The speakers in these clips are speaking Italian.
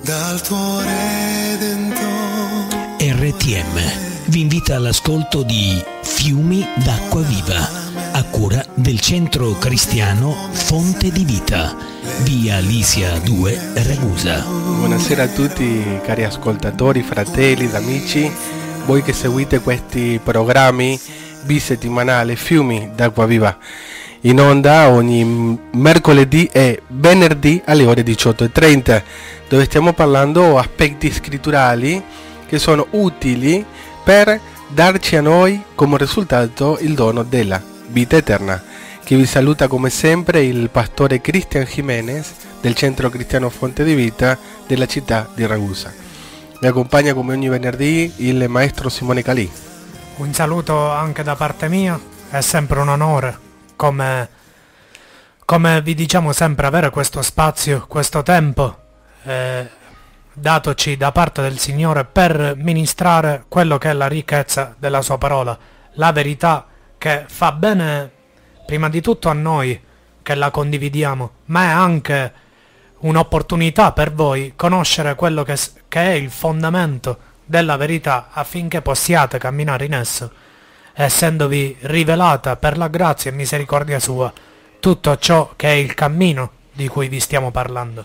dal tuo Redentore. RTM vi invita all'ascolto di Fiumi d'acqua viva, a cura del Centro Cristiano Fonte di Vita, via Lisia 2, Ragusa. Buonasera a tutti cari ascoltatori, fratelli ed amici, voi che seguite questi programmi bisettimanali Fiumi d'acqua viva, in onda ogni mercoledì e venerdì alle ore 18:30, dove stiamo parlando aspetti scritturali che sono utili per darci a noi come risultato il dono della vita eterna. Che vi saluta come sempre il pastore Cristian Jimenez del Centro Cristiano Fonte di Vita della città di Ragusa. Mi accompagna come ogni venerdì il maestro Simone Calì. Un saluto anche da parte mia, è sempre un onore, come vi diciamo sempre, avere questo spazio, questo tempo datoci da parte del Signore per ministrare quello che è la ricchezza della sua parola, la verità che fa bene prima di tutto a noi che la condividiamo, ma è anche un'opportunità per voi conoscere quello che è il fondamento della verità affinché possiate camminare in esso, essendovi rivelata per la grazia e misericordia sua tutto ciò che è il cammino di cui vi stiamo parlando.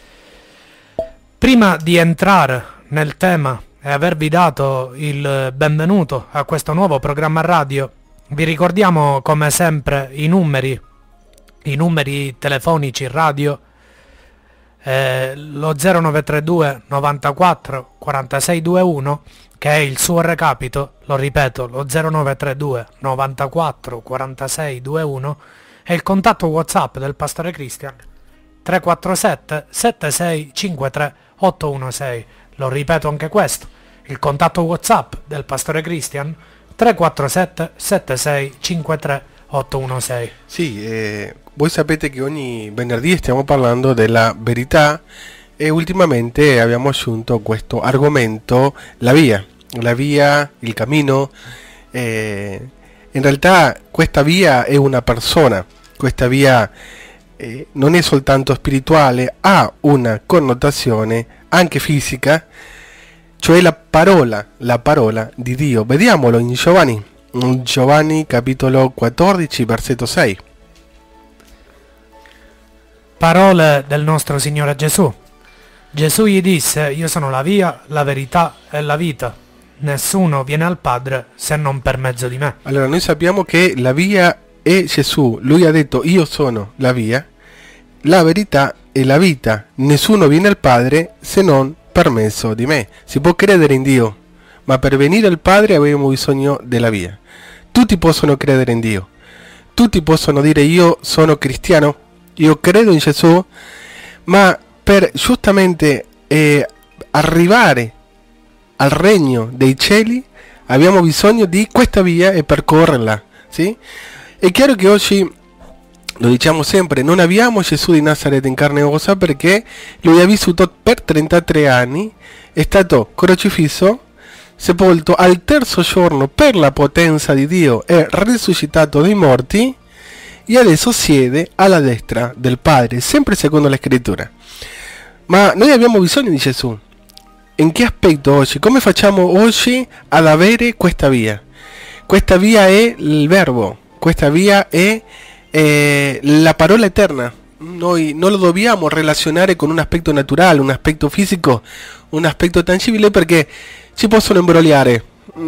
Prima di entrare nel tema e avervi dato il benvenuto a questo nuovo programma radio, vi ricordiamo come sempre i numeri telefonici radio, lo 0932 94 46 21, che è il suo recapito, lo ripeto, lo 0932 94 46 21, e il contatto WhatsApp del pastore Cristian 347 76 53 816. Lo ripeto anche questo, il contatto WhatsApp del pastore Cristian 347 76 53 816. Sì, voi sapete che ogni venerdì stiamo parlando della verità e ultimamente abbiamo aggiunto questo argomento, la via, il cammino. In realtà questa via è una persona, questa via non è soltanto spirituale, ha una connotazione anche fisica, cioè la parola di Dio. Vediamolo in Giovanni capitolo 14 versetto 6. Parole del nostro Signore Gesù. Gesù gli disse: io sono la via, la verità e la vita. Nessuno viene al Padre se non per mezzo di me. Allora noi sappiamo che la via è Gesù. Lui ha detto: io sono la via, la verità e la vita. Nessuno viene al Padre se non per mezzo di me. Si può credere in Dio, ma per venire al Padre abbiamo bisogno della via. Tutti possono credere in Dio, tutti possono dire: io sono cristiano, io credo in Gesù, ma per giustamente arrivare al regno dei cieli abbiamo bisogno di questa via e percorrerla, sì? È chiaro che oggi, lo diciamo sempre, non abbiamo Gesù di Nazaret in carne e ossa, perché lui ha vissuto per 33 anni, è stato crocifisso, sepolto, al terzo giorno per la potenza di Dio è risuscitato dai morti e adesso siede alla destra del Padre, sempre secondo la scrittura. Ma noi abbiamo bisogno di Gesù. In che aspetto oggi? Come facciamo oggi ad avere questa via? Questa via è il verbo, questa via è la parola eterna. Noi non lo dobbiamo relazionare con un aspetto naturale, un aspetto fisico, un aspetto tangibile, perché ci possono imbrogliare.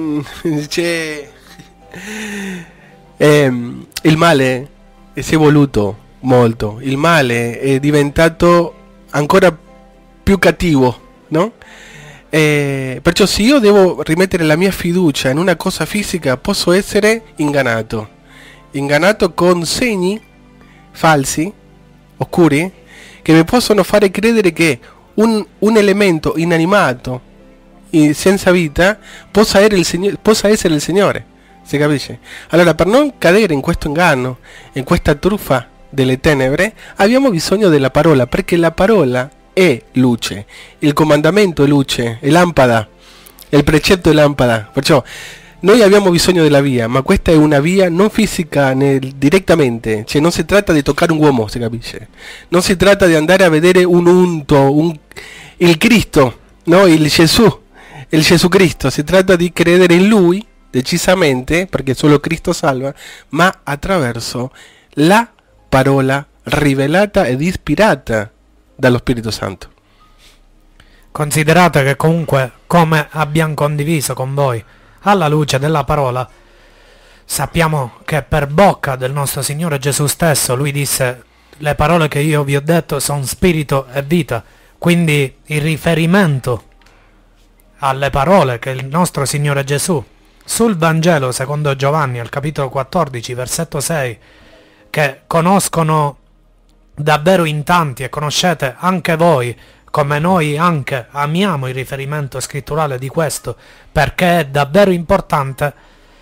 Il male si è evoluto molto, il male è diventato ancora più cattivo, no? Perciò se io devo rimettere la mia fiducia in una cosa fisica, posso essere ingannato con segni falsi, oscuri, che mi possono fare credere che un elemento inanimato e senza vita possa essere il Signore, si capisce? Allora, per non cadere in questo inganno, in questa truffa delle tenebre, abbiamo bisogno della parola, perché la parola è luce, il comandamento è luce, è lampada, il precetto è lampada. Perciò noi abbiamo bisogno della via, ma questa è una via non fisica direttamente, cioè non si tratta di toccare un uomo, si capisce? Non si tratta di andare a vedere un unto, il Cristo, no? Il Gesù Cristo. Si tratta di credere in Lui, decisamente, perché solo Cristo salva, ma attraverso la parola rivelata ed ispirata dallo Spirito Santo. Considerate che comunque, come abbiamo condiviso con voi, alla luce della parola, sappiamo che per bocca del nostro Signore Gesù stesso Lui disse: le parole che io vi ho detto sono spirito e vita. Quindi il riferimento alle parole che il nostro Signore Gesù sul Vangelo secondo Giovanni al capitolo 14 versetto 6, che conoscono davvero in tanti e conoscete anche voi, come noi anche amiamo il riferimento scritturale di questo perché è davvero importante.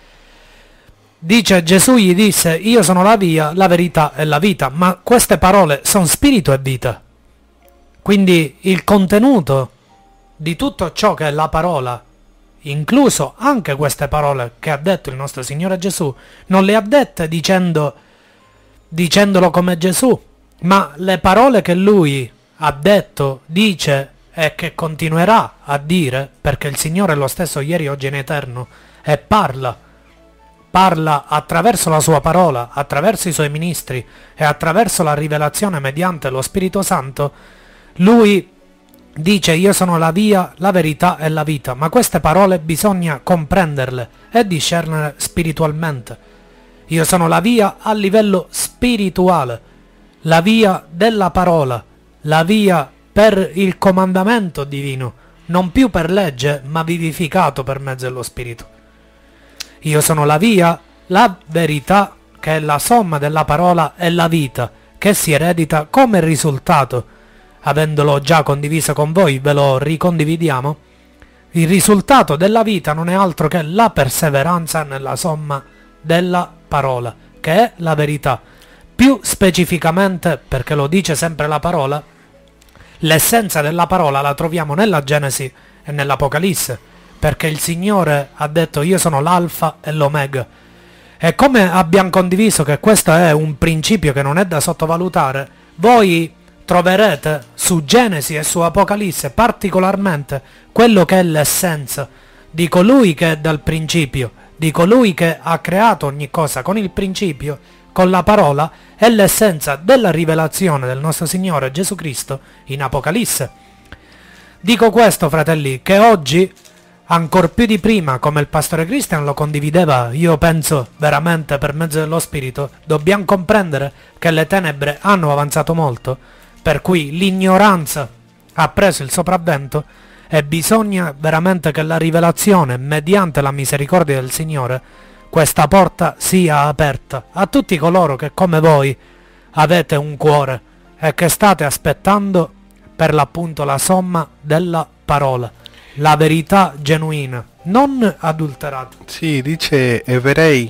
Dice: Gesù gli disse: io sono la via, la verità e la vita. Ma queste parole sono spirito e vita. Quindi il contenuto di tutto ciò che è la parola, incluso anche queste parole che ha detto il nostro Signore Gesù, non le ha dette dicendolo come Gesù, ma le parole che Lui ha detto, dice e che continuerà a dire, perché il Signore è lo stesso ieri, oggi e in eterno, e parla attraverso la sua parola, attraverso i suoi ministri e attraverso la rivelazione mediante lo Spirito Santo. Lui dice: io sono la via, la verità e la vita, ma queste parole bisogna comprenderle e discernere spiritualmente. Io sono la via a livello spirituale, la via della parola, la via per il comandamento divino, non più per legge, ma vivificato per mezzo dello Spirito. Io sono la via, la verità, che è la somma della parola, e la vita, che si eredita come risultato. Avendolo già condiviso con voi, ve lo ricondividiamo. Il risultato della vita non è altro che la perseveranza nella somma della parola, che è la verità. Più specificamente, perché lo dice sempre la parola, l'essenza della parola la troviamo nella Genesi e nell'Apocalisse, perché il Signore ha detto: io sono l'alfa e l'omega. E come abbiamo condiviso che questo è un principio che non è da sottovalutare, voi troverete su Genesi e su Apocalisse particolarmente quello che è l'essenza di colui che è dal principio, di colui che ha creato ogni cosa con il principio, con la parola, è l'essenza della rivelazione del nostro Signore Gesù Cristo in Apocalisse. Dico questo, fratelli, che oggi, ancor più di prima, come il pastore Christian lo condivideva, io penso veramente per mezzo dello Spirito, dobbiamo comprendere che le tenebre hanno avanzato molto, per cui l'ignoranza ha preso il sopravvento e bisogna veramente che la rivelazione, mediante la misericordia del Signore, questa porta sia aperta a tutti coloro che come voi avete un cuore e che state aspettando per l'appunto la somma della parola, la verità genuina, non adulterata. Sì, dice Ebrei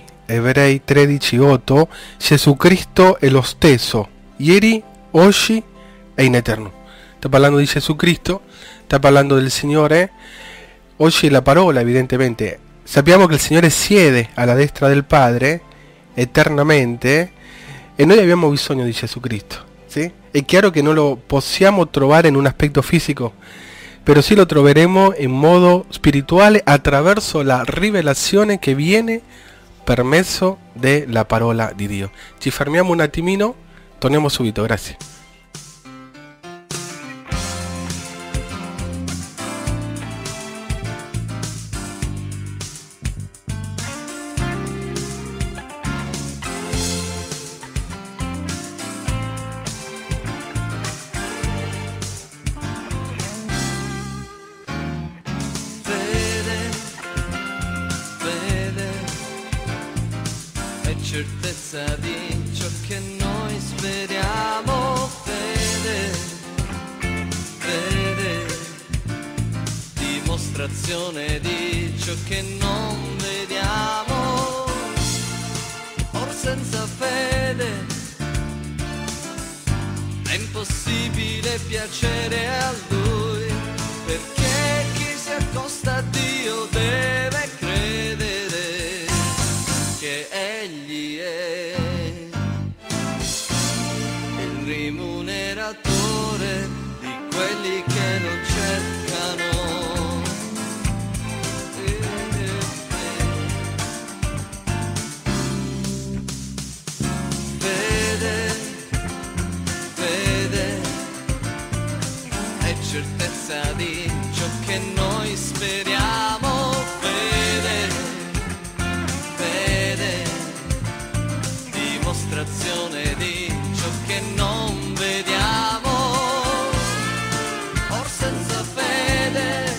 13:8, Gesù Cristo è lo stesso, ieri, oggi e in eterno. Sta parlando di Gesù Cristo, sta parlando del Signore. Oggi la parola, evidentemente, sappiamo che il Signore siede alla destra del Padre eternamente e noi abbiamo bisogno di Gesù Cristo, ¿sí? È chiaro che non lo possiamo trovare in un aspetto fisico, però sì lo troveremo in modo spirituale attraverso la rivelazione che viene per mezzo della parola di Dio. Ci fermiamo un attimino, torniamo subito, grazie. Certezza di ciò che noi speriamo, fede, fede, dimostrazione di ciò che non vediamo, or senza fede è impossibile piacere a Lui, perché chi si accosta a Dio deve credere che Egli è il rimuneratore di quelli che non c'è. certezza di ciò che noi speriamo, fede, fede, dimostrazione di ciò che non vediamo. Or senza fede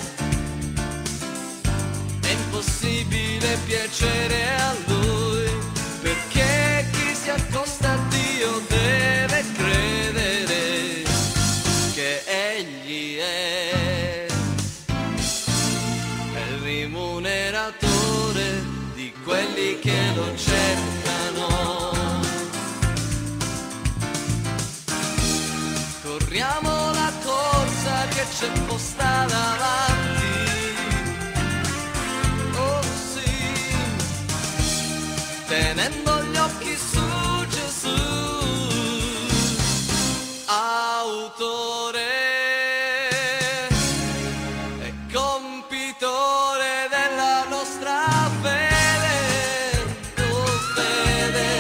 è impossibile piacere a Lui, perché chi si accosta a Dio deve credere che Egli è il rimuneratore di quelli che lo cercano. Corriamo la corsa che c'è posta davanti, oh sì, tenendo gli occhi su Gesù, autore e compitore della nostra fede, oh fede,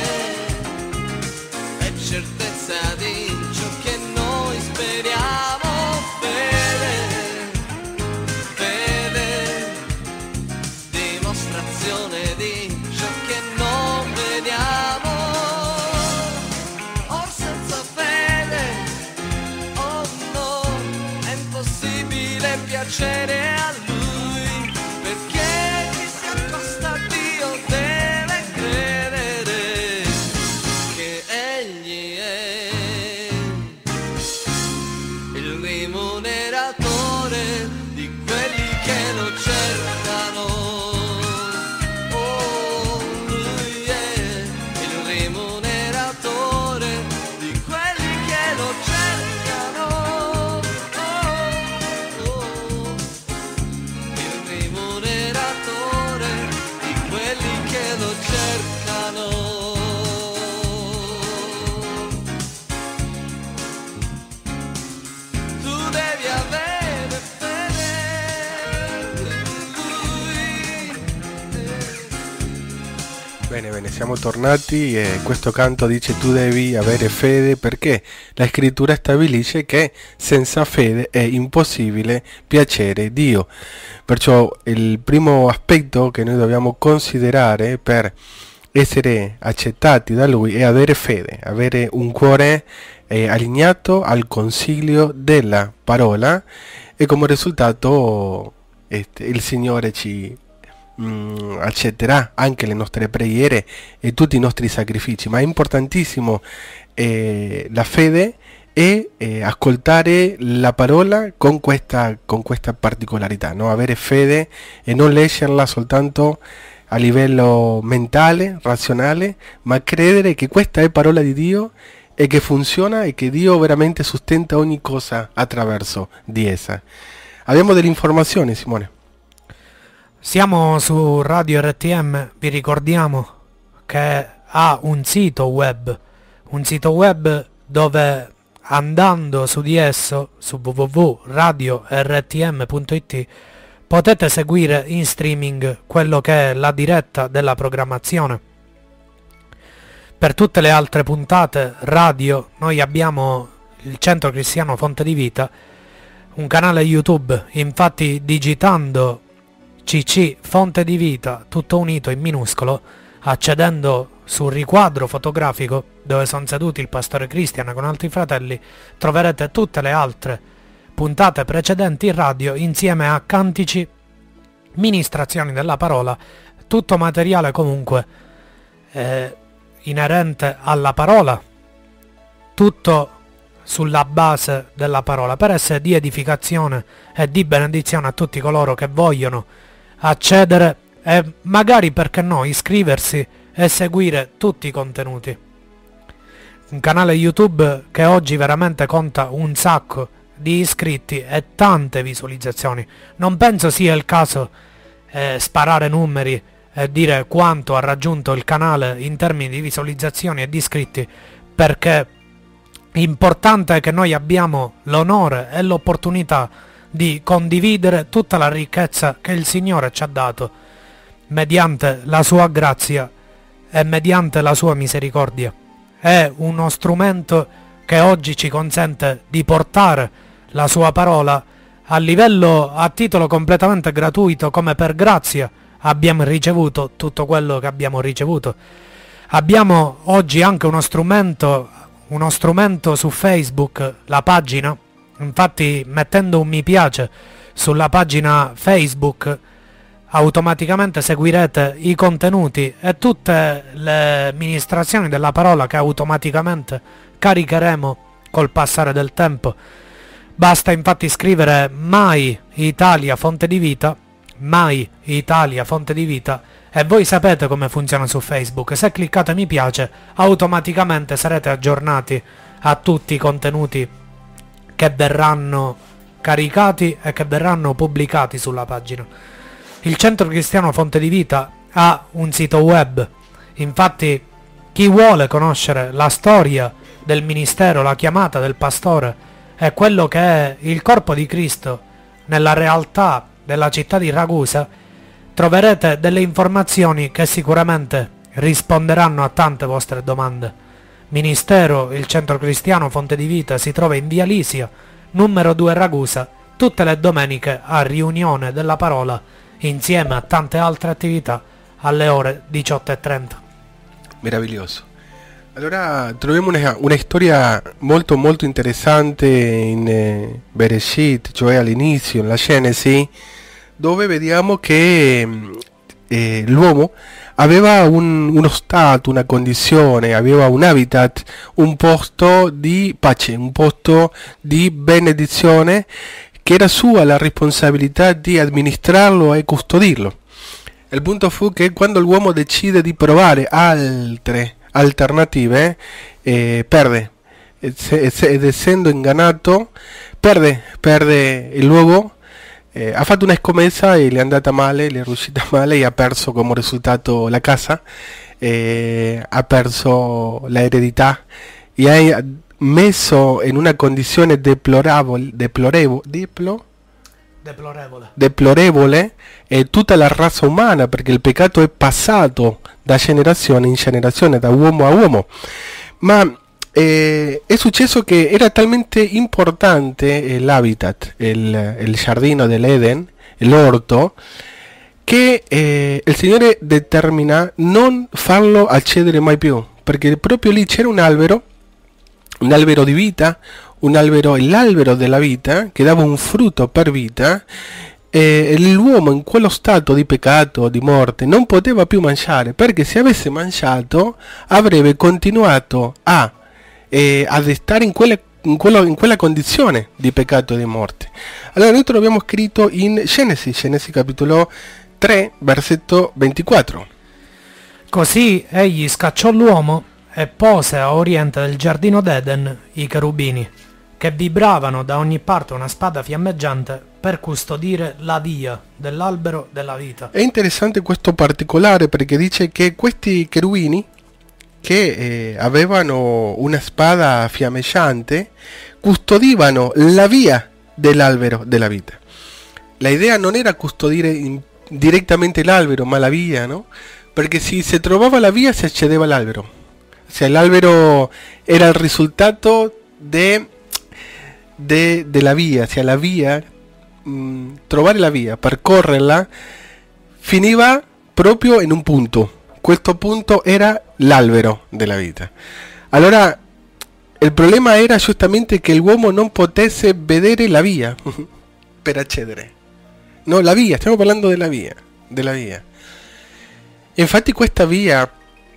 e certezza di ciò che noi speriamo, fede, fede, dimostrazione di ciò che non vediamo. Or senza fede, oh no, è impossibile piacere a Lui, perché chi si accosta a Dio deve credere che Egli è il rimuneratore di quelli che lo cercano. Oh, Lui è il rimuneratore di quelli che lo cercano. Oh, oh, il rimuneratore di quelli che lo cercano. Tu devi avere fede in Lui. Bene, bene, siamo tornati e questo canto dice tu devi avere fede perché la scrittura stabilisce che senza fede è impossibile piacere Dio. Perciò il primo aspetto che noi dobbiamo considerare per essere accettati da Lui è avere fede, avere un cuore allineato al consiglio della parola e come risultato il Signore ci accetterà anche le nostre preghiere e tutti i nostri sacrifici. Ma è importantissimo la fede e ascoltare la parola con questa particolarità, no? Avere fede e non leggerla soltanto a livello mentale, razionale, ma credere che questa è parola di Dio e che funziona e che Dio veramente sustenta ogni cosa attraverso di essa. Abbiamo delle informazioni, Simone. Siamo su Radio RTM, vi ricordiamo che ha un sito web dove andando su di esso, su www.radiortm.it, potete seguire in streaming quello che è la diretta della programmazione. Per tutte le altre puntate radio noi abbiamo il Centro Cristiano Fonte di Vita, un canale YouTube, infatti digitando CC Fonte di Vita tutto unito in minuscolo, accedendo sul riquadro fotografico dove sono seduti il pastore Cristian con altri fratelli, troverete tutte le altre puntate precedenti in radio insieme a cantici, ministrazioni della parola, tutto materiale comunque inerente alla parola, tutto sulla base della parola, per essere di edificazione e di benedizione a tutti coloro che vogliono accedere e magari, perché no, iscriversi e seguire tutti i contenuti. Un canale YouTube che oggi veramente conta un sacco di iscritti e tante visualizzazioni. Non penso sia il caso sparare numeri e dire quanto ha raggiunto il canale in termini di visualizzazioni e di iscritti, perché importante è che noi abbiamo l'onore e l'opportunità di condividere tutta la ricchezza che il Signore ci ha dato mediante la sua grazia e mediante la sua misericordia. È uno strumento che oggi ci consente di portare la sua parola a titolo completamente gratuito, come per grazia abbiamo ricevuto tutto quello che abbiamo ricevuto. Abbiamo oggi anche uno strumento su Facebook, la pagina. Infatti, mettendo un mi piace sulla pagina Facebook, automaticamente seguirete i contenuti e tutte le ministrazioni della parola che automaticamente caricheremo col passare del tempo. Basta infatti scrivere Mai Italia Fonte di Vita, Mai Italia Fonte di Vita, e voi sapete come funziona su Facebook. Se cliccate mi piace, automaticamente sarete aggiornati a tutti i contenuti che verranno caricati e che verranno pubblicati sulla pagina. Il Centro Cristiano Fonte di Vita ha un sito web. Infatti, chi vuole conoscere la storia del ministero, la chiamata del pastore e quello che è il corpo di Cristo nella realtà della città di Ragusa, troverete delle informazioni che sicuramente risponderanno a tante vostre domande. Ministero, il Centro Cristiano Fonte di Vita si trova in via Lisia, numero 2 Ragusa, tutte le domeniche a riunione della parola, insieme a tante altre attività alle ore 18:30. Meraviglioso. Allora troviamo una storia molto molto interessante in Bereshit, cioè all'inizio, nella Genesi, dove vediamo che l'uomo aveva uno stato, una condizione, aveva un habitat, un posto di pace, un posto di benedizione, che era sua la responsabilità di amministrarlo e custodirlo. Il punto fu che quando l'uomo decide di provare altre alternative, perde, ed essendo ingannato, perde il luogo. Ha fatto una scommessa e le è andata male, le è riuscita male e ha perso come risultato la casa, ha perso l'eredità e ha messo in una condizione deplorevole tutta la razza umana, perché il peccato è passato da generazione in generazione, da uomo a uomo. Ma è successo che era talmente importante l'habitat, il giardino dell'Eden, l'orto, che il Signore determina non farlo accedere mai più, perché proprio lì c'era un albero di vita, l'albero della vita, che dava un frutto per vita, e l'uomo in quello stato di peccato, di morte, non poteva più mangiare, perché se avesse mangiato avrebbe continuato ad stare in quella condizione di peccato e di morte. Allora noi troviamo scritto in Genesi capitolo 3 versetto 24: Così egli scacciò l'uomo e pose a oriente del giardino d'Eden i cherubini, che vibravano da ogni parte una spada fiammeggiante per custodire la via dell'albero della vita. È interessante questo particolare, perché dice che questi cherubini, che avevano una spada fiammeggiante, custodivano la via dell'albero della vita. La idea non era custodire direttamente l'albero, ma la via, no? Perché se si trovava la via si accedeva all'albero. O sea, l'albero era il risultato della via, cioè la via, trovare la via, percorrerla, finiva proprio in un punto. Questo punto era l'albero della vita. Allora, il problema era giustamente che l'uomo non potesse vedere la via per accedere. No, la via, stiamo parlando della via. Infatti questa via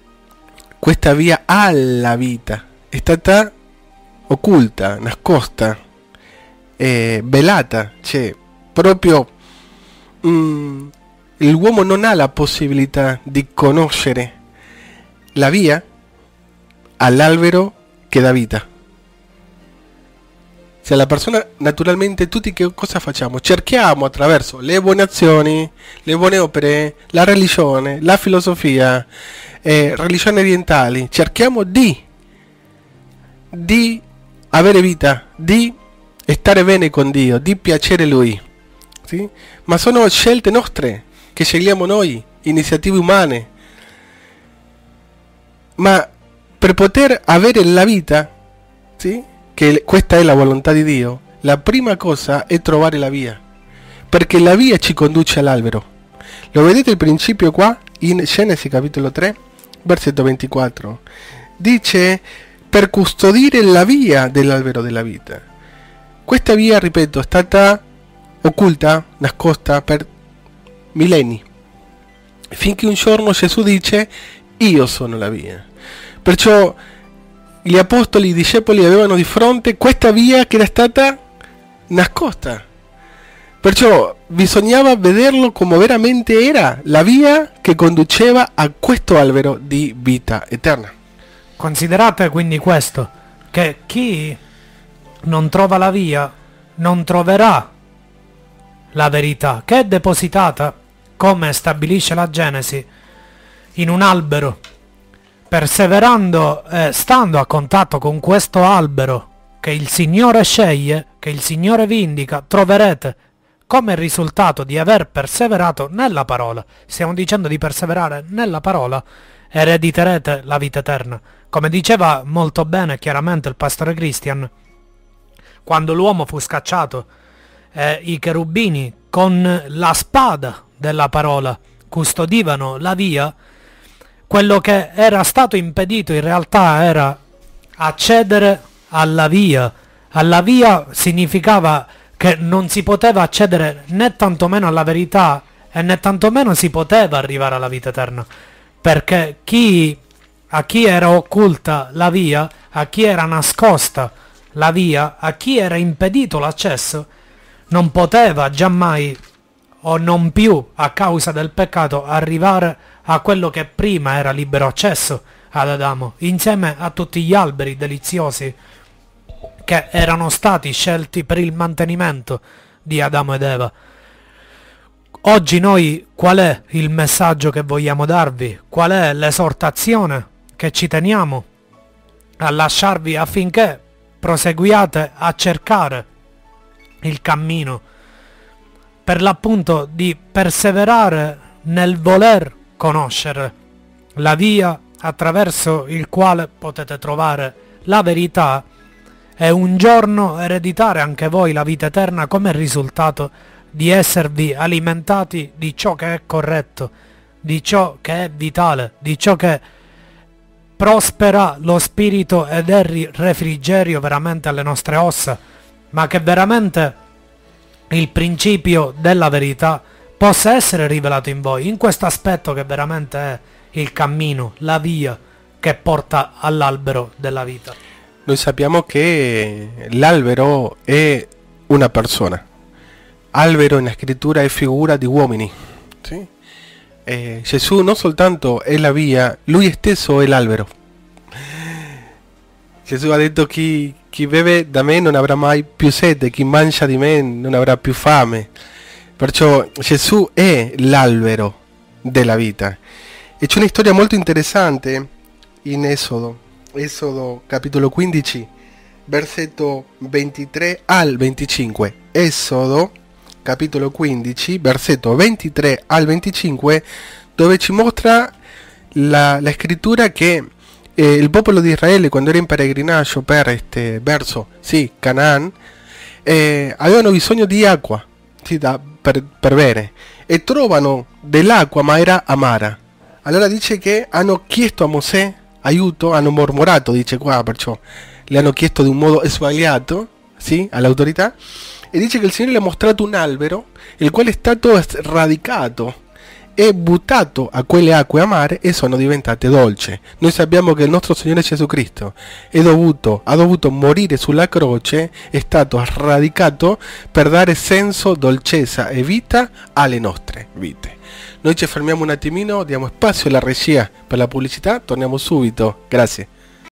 alla vita è stata occulta, nascosta, velata, cioè proprio l'uomo non ha la possibilità di conoscere la via all'albero che dà vita. Se la persona, naturalmente, tutti che cosa facciamo? Cerchiamo attraverso le buone azioni, le buone opere, la religione, la filosofia, religioni orientali, cerchiamo di avere vita, di stare bene con Dio, di piacere Lui, sì? Ma sono scelte nostre che scegliamo noi, iniziative umane. Ma per poter avere la vita, sì? Che questa è la volontà di Dio, la prima cosa è trovare la via, perché la via ci conduce all'albero. Lo vedete il principio qua in Genesi capitolo 3, versetto 24. Dice: per custodire la via dell'albero della vita. Questa via, ripeto, è stata occulta, nascosta per millenni, finché un giorno Gesù dice: io sono la via. Perciò gli apostoli, i discepoli avevano di fronte questa via che era stata nascosta. Perciò bisognava vederlo come veramente era la via che conduceva a questo albero di vita eterna. Considerate quindi questo, che chi non trova la via non troverà la verità, che è depositata, come stabilisce la Genesi, in un albero. Perseverando e stando a contatto con questo albero che il Signore sceglie, che il Signore vi indica, troverete come risultato di aver perseverato nella parola. Stiamo dicendo di perseverare nella parola, erediterete la vita eterna. Come diceva molto bene chiaramente il pastore Christian, quando l'uomo fu scacciato, i cherubini con la spada della parola custodivano la via, quello che era stato impedito in realtà era accedere alla via. Alla via significava che non si poteva accedere né tantomeno alla verità e né tantomeno si poteva arrivare alla vita eterna, perché a chi era occulta la via, a chi era nascosta la via, a chi era impedito l'accesso, non poteva giammai, o non più a causa del peccato, arrivare a quello che prima era libero accesso ad Adamo, insieme a tutti gli alberi deliziosi che erano stati scelti per il mantenimento di Adamo ed Eva. Oggi noi qual è il messaggio che vogliamo darvi? Qual è l'esortazione che ci teniamo a lasciarvi affinché proseguiate a cercare il cammino, per l'appunto di perseverare nel voler conoscere la via attraverso il quale potete trovare la verità e un giorno ereditare anche voi la vita eterna come risultato di esservi alimentati di ciò che è corretto, di ciò che è vitale, di ciò che prospera lo spirito ed è refrigerio veramente alle nostre ossa, ma che veramente il principio della verità possa essere rivelato in voi, in questo aspetto che veramente è il cammino, la via che porta all'albero della vita. Noi sappiamo che l'albero è una persona. Albero in scrittura è figura di uomini. Sì? Gesù non soltanto è la via, lui stesso è l'albero. Gesù ha detto: chi beve da me non avrà mai più sete, chi mangia di me non avrà più fame. Perciò Gesù è l'albero della vita. E c'è una storia molto interessante in Esodo capitolo 15, versetto 23 al 25. Esodo capitolo 15, versetto 23 al 25, dove ci mostra la scrittura che il popolo di Israele, quando era in peregrinaggio verso Canaan, avevano bisogno di acqua, sì, per bere, e trovano dell'acqua ma era amara. Allora dice che hanno chiesto a Mosè aiuto, hanno mormorato, dice qua, perciò le hanno chiesto di un modo sbagliato, sì, all'autorità, e dice che il Signore le ha mostrato un albero, il quale è stato sradicato e buttato a quelle acque amare e sono diventate dolci. Noi sappiamo che il nostro Signore Gesù Cristo ha dovuto morire sulla croce, è stato sradicato per dare senso, dolcezza e vita alle nostre vite. Noi ci fermiamo un attimino, diamo spazio alla regia per la pubblicità, torniamo subito. Grazie.